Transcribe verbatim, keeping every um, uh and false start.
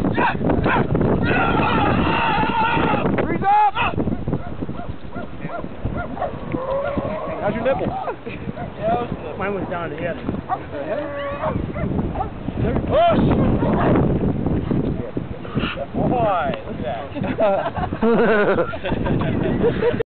Freeze up! How's your nipple? Yeah, mine was down to the other. Push! Boy, look at that.